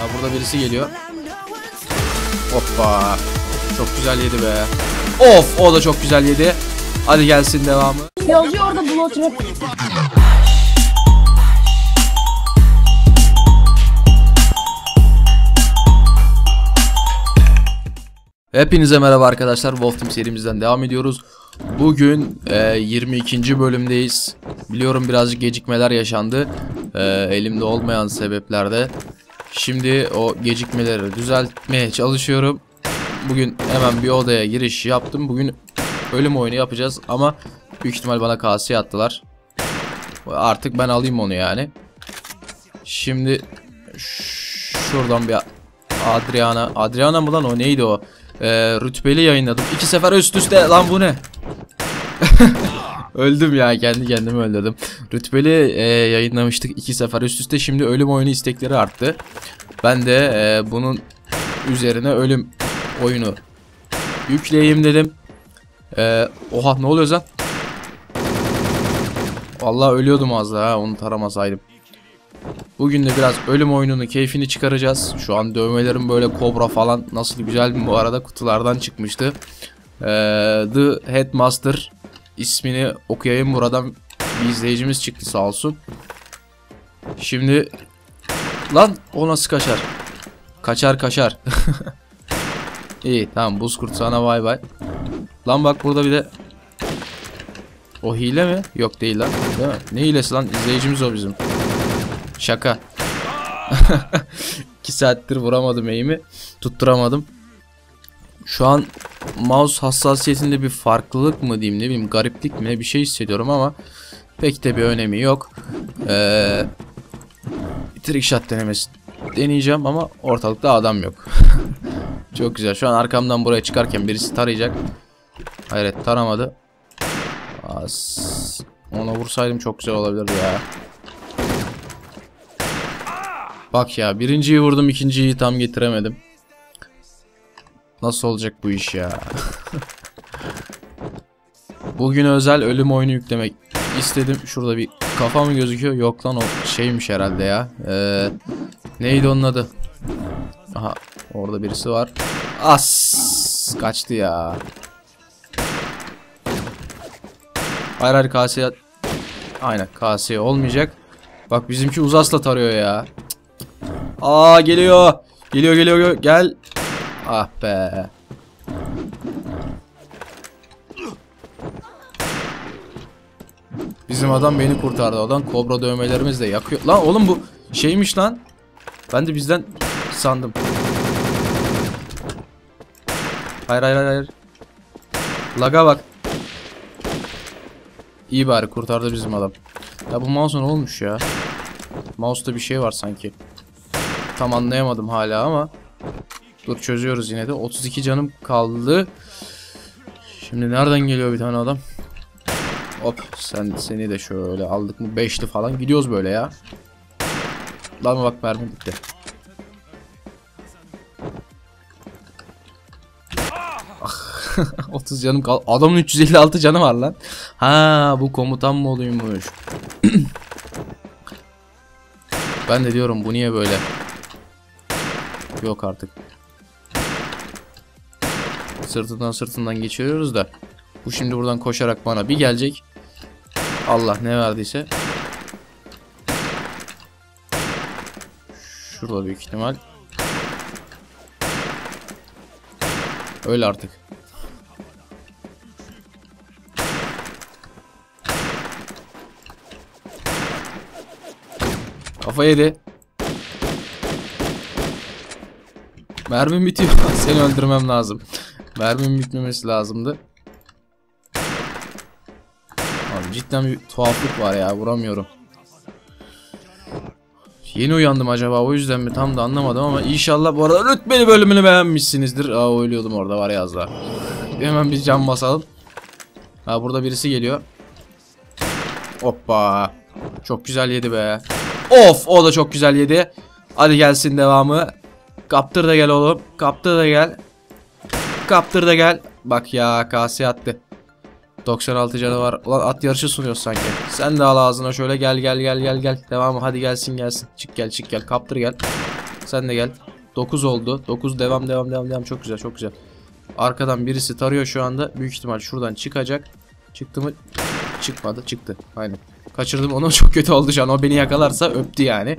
Burada birisi geliyor. Hoppa. Çok güzel yedi be. Of, o da çok güzel yedi. Hadi gelsin devamı. Yazıyor orada Blood Rap. Hepinize merhaba arkadaşlar. Wolf Team serimizden devam ediyoruz. Bugün 22. bölümdeyiz. Biliyorum birazcık gecikmeler yaşandı. Elimde olmayan sebeplerde. Şimdi o gecikmeleri düzeltmeye çalışıyorum. Bugün hemen bir odaya giriş yaptım. Bugün ölüm oyunu yapacağız ama büyük ihtimal bana kaseye attılar. Artık ben alayım onu yani. Şimdi şuradan bir Adriana mı lan o, neydi o? Rütbeli yayınladım. 2 sefer üst üste lan, bu ne? Öldüm ya, kendi kendimi öldürdüm. Rütbeli yayınlamıştık 2 sefer üst üste. Şimdi ölüm oyunu istekleri arttı. Ben de bunun üzerine ölüm oyunu yükleyeyim dedim. Oha, ne oluyor lan? Vallahi ölüyordum az daha, onu taramasaydım. Bugün de biraz ölüm oyununun keyfini çıkaracağız. Şu an dövmelerim böyle kobra falan, nasıl güzel bu arada, kutulardan çıkmıştı. The Headmaster ismini okuyayım buradan, bir izleyicimiz çıktı sağ olsun. Şimdi lan, o nasıl kaçar? Kaçar. İyi tamam, buzkurt sana bay bay. Lan bak, burada bir de o hile mi? Yok değil lan, değil mi? Ne hilesi lan, izleyicimiz o bizim. Şaka. 2 saattir vuramadım eğimi. Tutturamadım. Şu an mouse hassasiyetinde bir farklılık mı diyeyim, ne bileyim, gariplik mi, bir şey hissediyorum ama pek de bir önemi yok. Trick shot denemesi deneyeceğim ama ortalıkta adam yok. Çok güzel. Şu an arkamdan buraya çıkarken birisi tarayacak. Hayret, taramadı. Ona vursaydım çok güzel olabilirdi ya. Bak ya, birinciyi vurdum, ikinciyi tam getiremedim. Nasıl olacak bu iş ya? Bugün özel ölüm oyunu yüklemek istedim. Şurada bir kafa mı gözüküyor? Yok lan, o şeymiş herhalde ya. Neydi onun adı? Aha, orada birisi var. Kaçtı ya. Hayır, kaseye. Aynen, kaseye olmayacak. Bak, bizimki uzasla tarıyor ya. Geliyor. Gel. Ah be. Bizim adam beni kurtardı. Oradan kobra dövmelerimiz de yakıyor. Lan oğlum, bu şeymiş lan. Ben de bizden sandım. Hayır. Laga bak. İyi bari, kurtardı bizim adam. Ya bu mouse ne olmuş ya? Mouse'da bir şey var sanki. Tam anlayamadım hala ama. Dur, çözüyoruz yine de. 32 canım kaldı. Şimdi nereden geliyor bir tane adam? Hop, seni de şöyle aldık mı? 5'li falan gidiyoruz böyle ya. Lan bak, mermi bitti. Ah, 30 canım kaldı. Adamın 356 canı var lan. Ha, bu komutan mı oluyormuş? Ben de diyorum, bu niye böyle? Yok artık. Sırtından geçiriyoruz da. Bu şimdi buradan koşarak bana bir gelecek. Allah ne verdiyse. Şurada büyük ihtimal. Öyle artık. Kafa yedi. Mermim bitiyor. Seni öldürmem lazım. Mermim bitmemesi lazımdı. Abi cidden bir tuhaflık var ya. Vuramıyorum. Yeni uyandım acaba, o yüzden mi tam da anlamadım ama inşallah bu arada rütbeli bölümünü beğenmişsinizdir. Ölüyordum orada var ya az daha. Hemen bir can basalım. Burada birisi geliyor. Hoppa. Çok güzel yedi be. Of, o da çok güzel yedi. Hadi gelsin devamı. Kaptır da gel oğlum. Kaptır da gel. Bak ya, kaseye attı. 96 canı var. Ulan at yarışı sunuyor sanki. Sen de al ağzına şöyle, gel. Devamı, hadi gelsin. Çık gel. Kaptır gel. Sen de gel. 9 oldu. 9 devam. Çok güzel, çok güzel. Arkadan birisi tarıyor şu anda. Büyük ihtimal şuradan çıkacak. Çıktı mı? Çıkmadı. Çıktı. Aynen. Kaçırdım onu. Çok kötü oldu şu an. O beni yakalarsa öptü yani.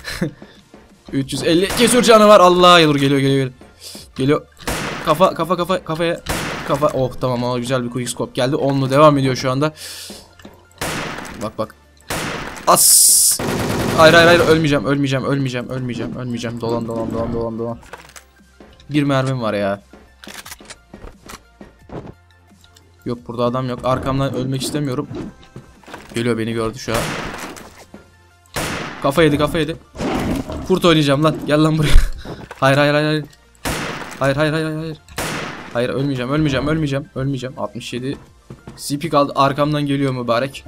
350 cesur canı var. Allah, dur, geliyor. Geliyor. Kafaya. Oh tamam, ama güzel bir quickscope geldi. 10'lu devam ediyor şu anda. Bak. As. Hayır, ölmeyeceğim. Dolan. Bir mermim var ya. Yok, burada adam yok. Arkamdan ölmek istemiyorum. Geliyor, beni gördü şu an. Kafa yedi. Kurt oynayacağım lan. Gel lan buraya. Hayır. Hayır, ölmeyeceğim. 67. CP kaldı. Arkamdan geliyor mübarek.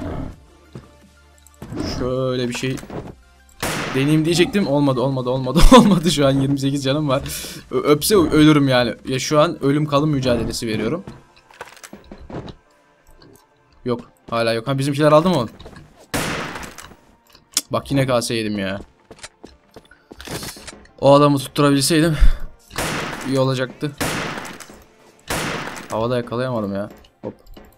Şöyle bir şey deneyeyim diyecektim. Olmadı. Şu an 28 canım var. Öpse ölürüm yani. Ya şu an ölüm kalım mücadelesi veriyorum. Yok. Hala yok. Ha, bizimkiler aldı mı onu? Bak, yine kase yedim ya. O adamı tutturabilseydim iyi olacaktı. Havada yakalayamadım ya. Hop.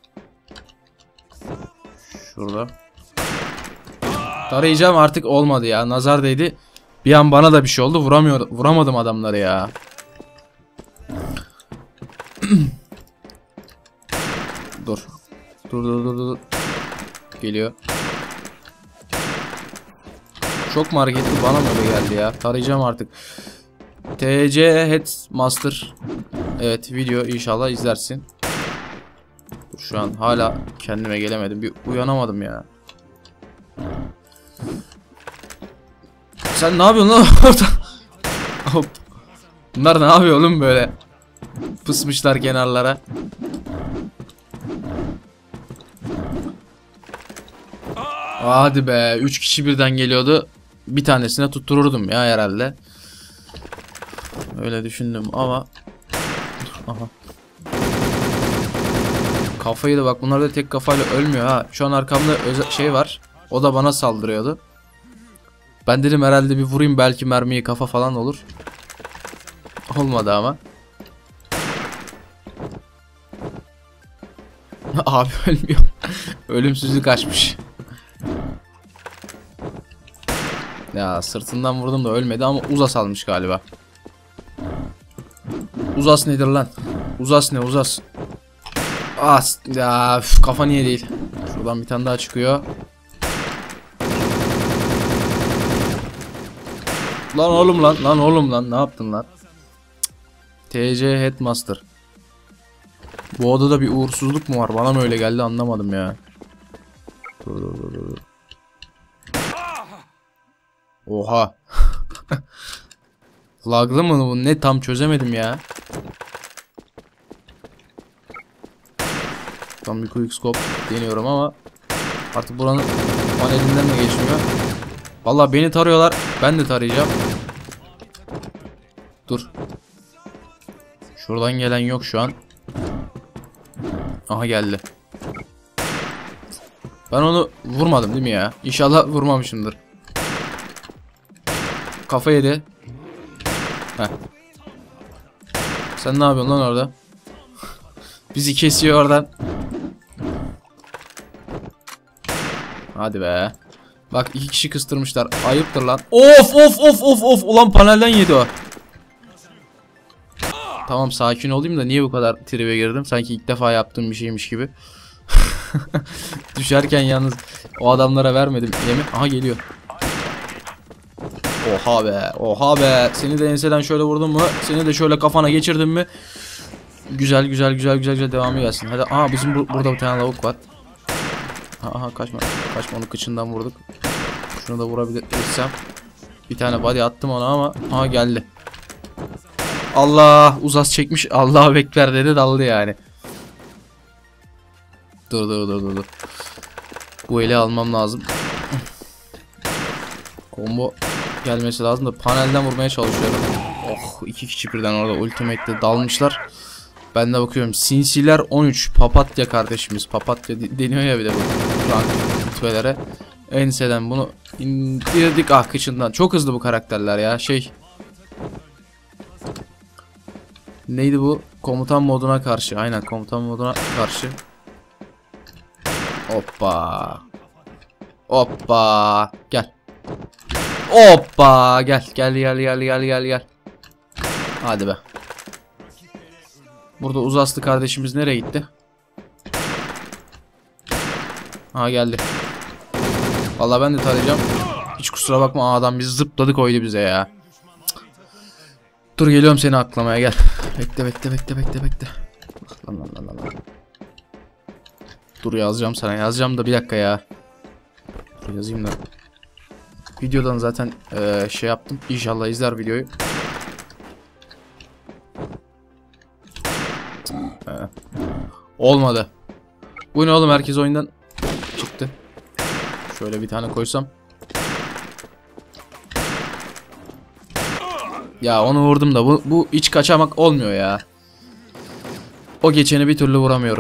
Şurada. Tarayacağım artık, olmadı ya. Nazar değdi. Bir an bana da bir şey oldu. Vuramadım adamları ya. Dur. Geliyor. Çok mu hareketli, bana mı öyle geldi ya? Tarayacağım artık. TC Headmaster. Evet, video inşallah izlersin. Şu an hala kendime gelemedim. Bir uyanamadım ya. Sen ne yapıyorsun lan orada? Hop. Bunlar ne yapıyor oğlum böyle? Pısmışlar kenarlara. Hadi be, 3 kişi birden geliyordu. Bir tanesine tuttururdum ya herhalde. Öyle düşündüm ama. Aha. Kafayı da bak, bunlar da tek kafayla ölmüyor ha. Şu an arkamda şey var. O da bana saldırıyordu. Ben dedim herhalde bir vurayım, belki mermiyi kafa falan olur. Olmadı ama. Abi ölmüyor. Ölümsüzlük açmış. Ya sırtından vurdum da ölmedi ama uzas almış galiba. Uzas nedir lan? Uzas ne uzas? As ya, kafa niye değil? Şuradan bir tane daha çıkıyor. Lan oğlum ne yaptın lan? TC Headmaster. Bu odada bir uğursuzluk mu var? Bana mı öyle geldi, anlamadım ya. Dur. Oha. Laglı mı bu? Ne, tam çözemedim ya. Tam bir quickscope deniyorum ama artık buranın panelinden de geçmiyor. Vallahi beni tarıyorlar. Ben de tarayacağım. Dur. Şuradan gelen yok şu an. Aha, geldi. Ben onu vurmadım değil mi ya? İnşallah vurmamışımdır. Kafa yedi. Heh. Sen ne yapıyorsun lan orada? Bizi kesiyor oradan. Hadi be. Bak, 2 kişi kıstırmışlar. Ayıptır lan. Of. Ulan panelden yedi o. Tamam, sakin olayım da niye bu kadar tribe girdim? Sanki ilk defa yaptığım bir şeymiş gibi. Düşerken yalnız o adamlara vermedim yemin. Aha, geliyor. Oha be. Seni de enseden şöyle vurdum mu? Seni de şöyle kafana geçirdim mi? Güzel devamı gelsin. Hadi. Aha, bizim burada bir tane lavuk var. Aha, kaçma, onu kıçından vurduk. Şunu da vurabilirsem. Bir tane body attım ona ama aha, geldi. Allah, uzas çekmiş. Allah'a bekler dedi, daldı yani. Dur. Bu eli almam lazım. Combo gelmesi lazım da panelden vurmaya çalışıyorum. Oh, 2 kişi birden orada ultimate'de dalmışlar. Ben de bakıyorum. Sinsiler 13. Papatya kardeşimiz. Papatya deniyor ya bir de bu rank rütbelere. Enseden bunu indirdik. Ah, kıçından. Çok hızlı bu karakterler ya. Neydi bu? Komutan moduna karşı. Aynen, komutan moduna karşı. Hoppa. Hoppa. Gel. Hoppa. Gel. Gel. Hadi be. Burada uzaslı kardeşimiz nereye gitti? Ha, geldi. Vallahi ben de tarayacağım. Hiç kusura bakma, adam bizi zıpladı koydu bize ya. Dur, geliyorum seni aklamaya, gel. Bekle. Lan. Dur, yazacağım sana, da bir dakika ya. Dur, yazayım da. Videodan zaten şey yaptım. İnşallah izler videoyu. Olmadı. Bu ne oğlum, herkes oyundan çıktı. Şöyle bir tane koysam. Ya onu vurdum da bu hiç kaçamak olmuyor ya. O geçeni bir türlü vuramıyorum.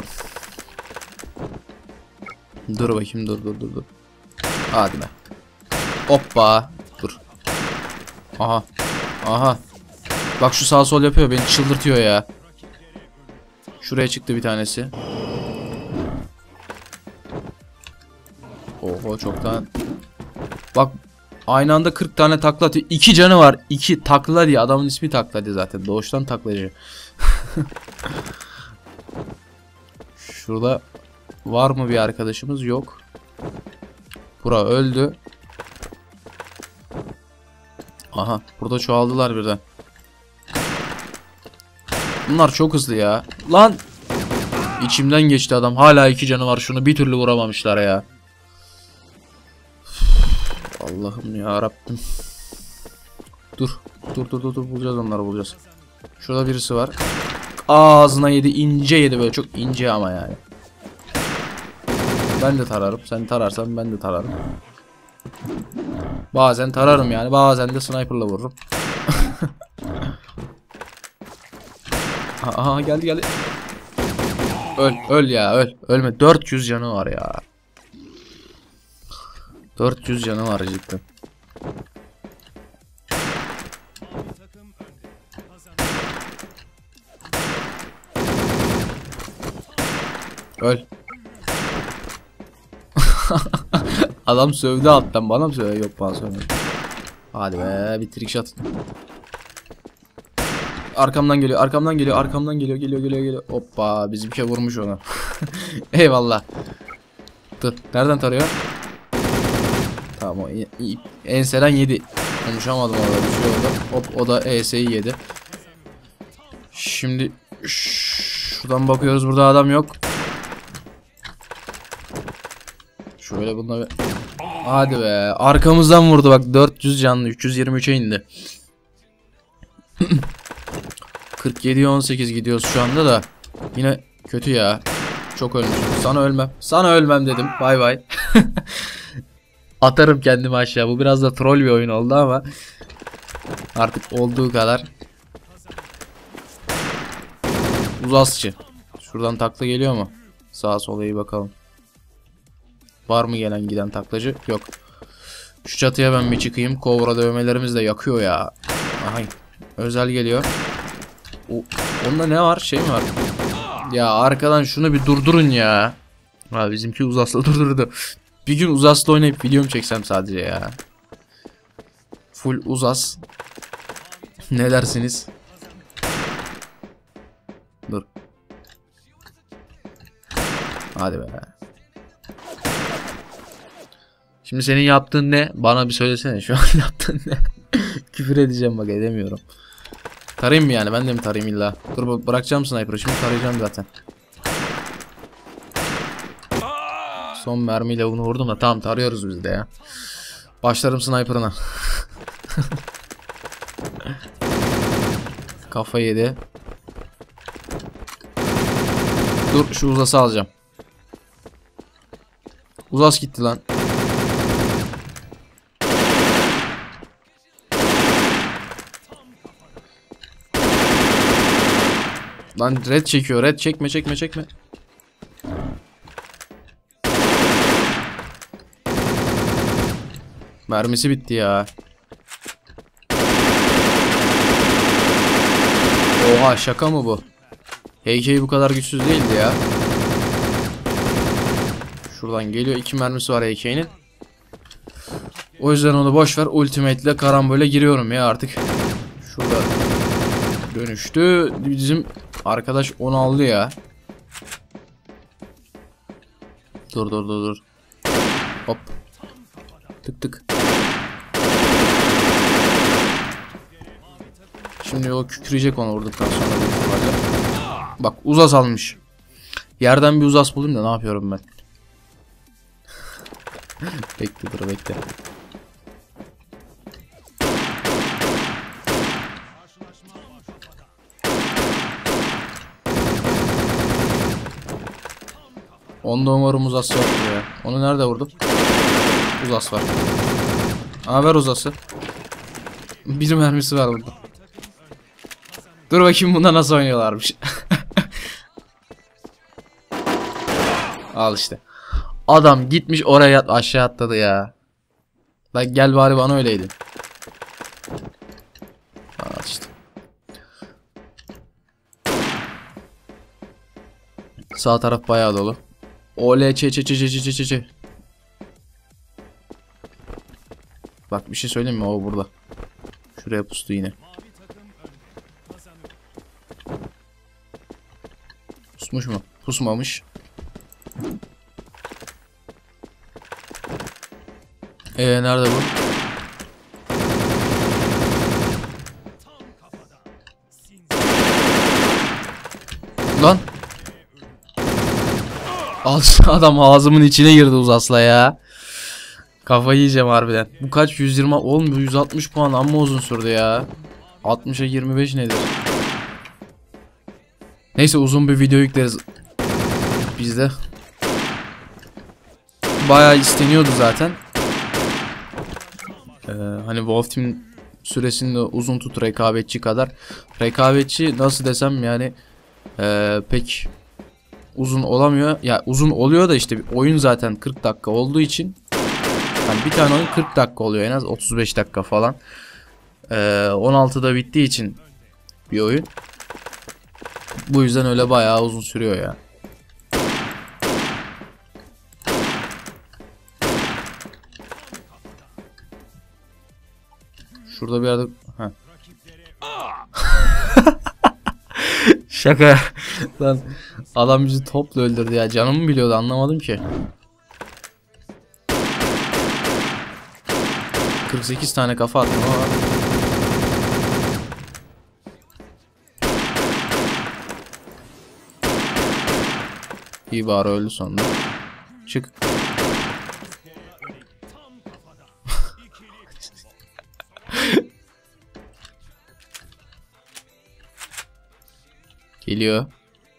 Dur bakayım, dur. Hadi be. Hoppa. Dur. Aha. Bak şu sağ sol yapıyor, beni çıldırtıyor ya. Şuraya çıktı bir tanesi. Oho, çoktan. Bak, aynı anda 40 tane takla atıyor. 2 canı var. 2 takla diye, adamın ismi takla diye zaten. Doğuştan taklacı. Şurada var mı bir arkadaşımız? Yok. Bura öldü. Aha, burada çoğaldılar birden. Bunlar çok hızlı ya. Lan! İçimden geçti adam. Hala 2 canı var. Şunu bir türlü vuramamışlar ya. Allah'ım ya Rabbim. Dur. Bulacağız onları. Şurada birisi var. Ağzına yedi. İnce yedi, böyle çok ince ama yani. Ben de tararım. Sen tararsan ben de tararım. Bazen tararım yani. Bazen de sniper'la vururum. Aha, geldi. Öl ya, öl. Ölme. 400 canı var ya. 400 canı var cidden. Öl. Adam sövdü alttan, bana mı söylüyor? Yok, bana söylüyor. Hadi be, bir trick shot. Arkamdan geliyor. Geliyor. Hoppa, bizimki vurmuş onu. Eyvallah. Dur, nereden tarıyor? Tamam, o enseden yedi. Konuşamadım orada, bir şey oldu. Hop, o da ES'yi yedi. Şimdi şuradan bakıyoruz, burada adam yok. Şöyle bununla bir... Hadi be, arkamızdan vurdu bak, 400 canlı, 323'e indi. 47'ye 18 gidiyoruz şu anda da. Yine kötü ya. Çok ölmüşüm. Sana ölmem dedim. Bay bay. Atarım kendimi aşağı. Bu biraz da troll bir oyun oldu ama artık olduğu kadar. Uzasçı. Şuradan takla geliyor mu? Sağa sola iyi bakalım. Var mı gelen giden taklacı? Yok. Şu çatıya ben bir çıkayım. Kobra dövmelerimiz de yakıyor ya. Aha. Özel geliyor. Onda ne var? Şey mi var? Ya arkadan şunu bir durdurun ya. Ha, bizimki uzasla durdurdu. Bir gün uzasla oynayıp videomu çeksem sadece ya. Full uzas. Ne dersiniz? Dur. Hadi be. Şimdi senin yaptığın ne? Bana bir söylesene, şu an yaptığın ne? Küfür edeceğim bak, edemiyorum. Tarayayım mı yani? Ben de mi tarayayım illa? Dur, bırakacağım sniper'ı. Şimdi tarayacağım zaten. Son mermiyle bunu vurdum da tamam, tarıyoruz biz de ya. Başlarım sniper'ına. Kafa yedi. Dur, şu uzası alacağım. Uzas gitti lan. Lan red çekiyor. Red çekme. Mermisi bitti ya. Oha, şaka mı bu? HK bu kadar güçsüz değildi ya. Şuradan geliyor. 2 mermisi var HK'nin. O yüzden onu boş ver. Ultimate ile karambole giriyorum ya artık. Şurada dönüştü. Bizim arkadaş onu aldı ya. Dur. Hop. Tık tık. Şimdi o kükreyecek onu vurduktan sonra. Bak, uzas almış. Yerden bir uzas bulayım da ne yapıyorum ben? Bekle. 10'da umarım uzas yok ya. Onu nerede vurdum? Uzas var. Ver uzası. Bir mermisi var burada. Dur bakayım bunda nasıl oynuyorlarmış. Al işte. Adam gitmiş oraya aşağı atladı ya. Lan gel bari bana öyleydi. Al işte. Sağ taraf bayağı dolu. Oley çe. Bak bir şey söyleyeyim mi? O burada. Şuraya pustu yine. Pusmuş mu? Pusmamış. Nerede bu? Lan. Adam ağzımın içine girdi uzasla ya. Kafayı yiyeceğim harbiden. Bu kaç? 120 oğlum, bu 160 puan amma uzun sürdü ya. 60'a 25 nedir? Neyse, uzun bir video yükleriz. Bizde. Bayağı isteniyordu zaten. Hani Wolf Team süresinde uzun tut rekabetçi kadar. Rekabetçi nasıl desem yani pek uzun olamıyor. Ya uzun oluyor da işte oyun zaten 40 dakika olduğu için. Yani bir tane oyun 40 dakika oluyor en az, 35 dakika falan. 16'da bittiği için bir oyun. Bu yüzden öyle bayağı uzun sürüyor ya. Şurada bir yerde... Şaka. Lan adam bizi topla öldürdü ya. Canımı biliyordu, anlamadım ki. 48 tane kafa attım ama. İyi bari öldü sonunda. Çık. Geliyor.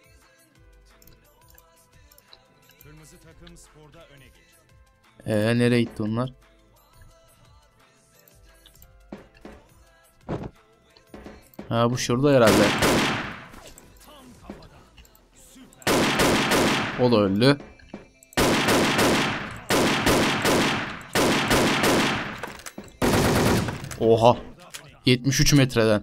Nereye gitti onlar? Ha, bu şurada herhalde. O da öldü. Oha. 73 metreden.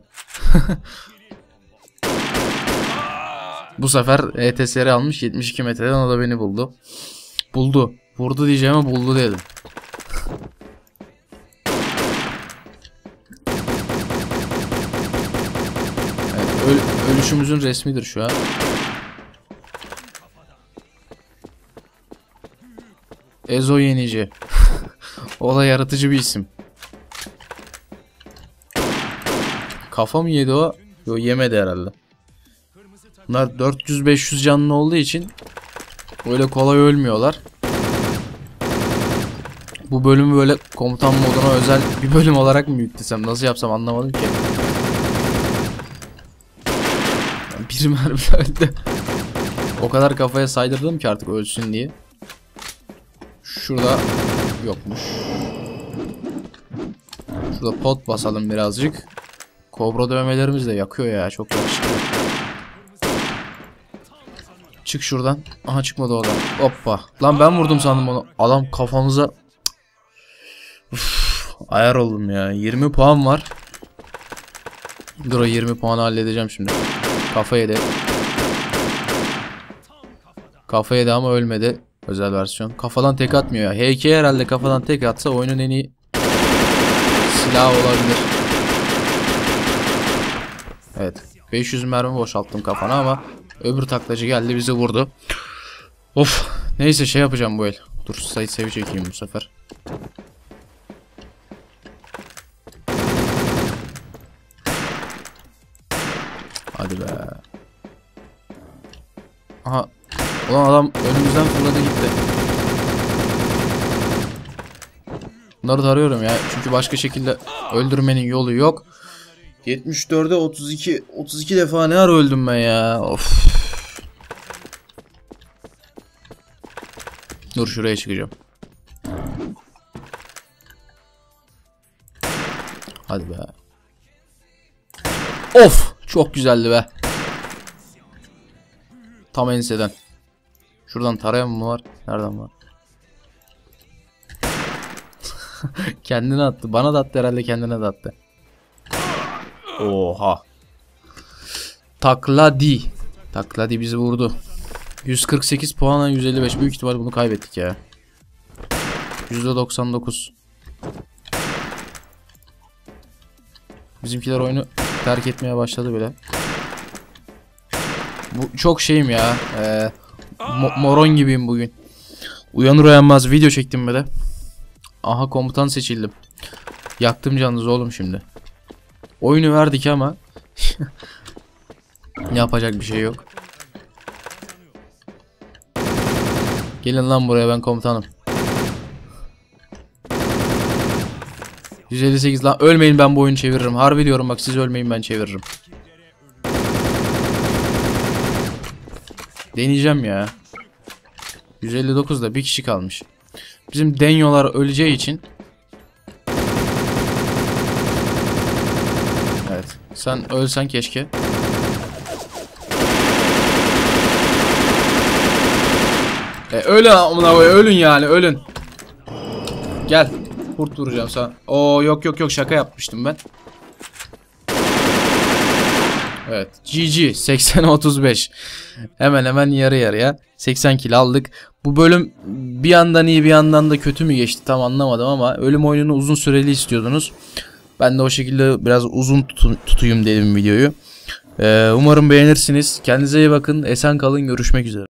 Bu sefer ETSR almış 72 metreden, o da beni buldu. Buldu. Vurdu diyeceğime buldu dedim. Evet, ölüşümüzün resmidir şu an. Ezo Yenici. O da yaratıcı bir isim. Kafa mı yedi o? Yo, yemedi herhalde. Bunlar 400-500 canlı olduğu için öyle kolay ölmüyorlar. Bu bölümü böyle komutan moduna özel bir bölüm olarak mı yüklesem, nasıl yapsam anlamadım ki. Bir mermi öldü. O kadar kafaya saydırdım ki artık ölsün diye. Şurada yokmuş. Şurada pot basalım birazcık. Kobra dövmelerimiz de yakıyor ya, çok yakışıklı. Çık şuradan. Aha, çıkmadı o adam. Hoppa. Lan ben vurdum sandım onu. Adam kafamıza... Uf, ayar oldum ya. 20 puan var. Dur, o 20 puanı halledeceğim şimdi. Kafa yedi. Kafa yedi ama ölmedi. Özel versiyon. Kafadan tek atmıyor ya. HK herhalde kafadan tek atsa oyunun en iyi silahı olabilir. Evet. 500 mermi boşalttım kafana ama öbür taklacı geldi bizi vurdu. Of. Neyse şey yapacağım bu el. Dur sayı sevi çekeyim bu sefer. Hadi be. Aha. Ulan adam önümüzden fırladı gitti. Bunları tarıyorum ya. Çünkü başka şekilde öldürmenin yolu yok. 74'e 32. 32 defa ne ara öldüm ben ya. Of. Dur şuraya çıkacağım. Hadi be. Of. Çok güzeldi be. Tam enseden. Şuradan tarayan mı var? Nereden var? Kendine attı. Bana da attı herhalde, kendine de attı. Oha. Takladi. Takladi bizi vurdu. 148 puana 155. Büyük ihtimal bunu kaybettik ya. %99. Bizimkiler oyunu terk etmeye başladı bile. Bu çok şeyim ya. Moron gibiyim bugün. Uyanır uyanmaz video çektim böyle. Aha komutan seçildim. Yaktım canınızı oğlum şimdi. Oyunu verdik ama yapacak bir şey yok. Gelin lan buraya, ben komutanım. 158 lan, ölmeyin, ben bu oyunu çeviririm. Harbi diyorum bak, siz ölmeyin, ben çeviririm. Deneyeceğim ya. 159'da bir kişi kalmış. Bizim denyolar öleceği için. Evet. Sen ölsen keşke. Ölün amına koyayım, ölün yani, ölün. Gel. Kurt vuracağım sana. Oo yok yok yok, şaka yapmıştım ben. Evet. GG 80'e 35. Hemen hemen yarı yarıya 80 kill aldık. Bu bölüm bir yandan iyi bir yandan da kötü mü geçti tam anlamadım ama ölüm oyununu uzun süreli istiyordunuz. Ben de o şekilde biraz uzun tutayım dedim videoyu. Umarım beğenirsiniz. Kendinize iyi bakın. Esen kalın. Görüşmek üzere.